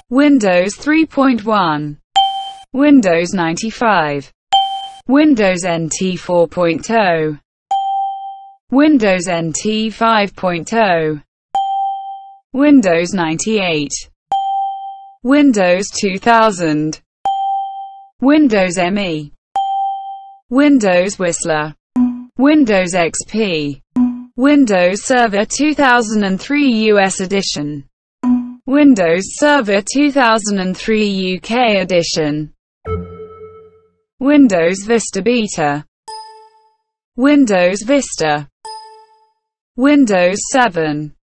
Windows 3.1, Windows 95, Windows NT 4.0, Windows NT 5.0, Windows 98, Windows 2000, Windows ME, Windows Whistler, Windows XP, Windows Server 2003 US Edition, Windows Server 2003 UK Edition, Windows Vista Beta, Windows Vista, Windows 7.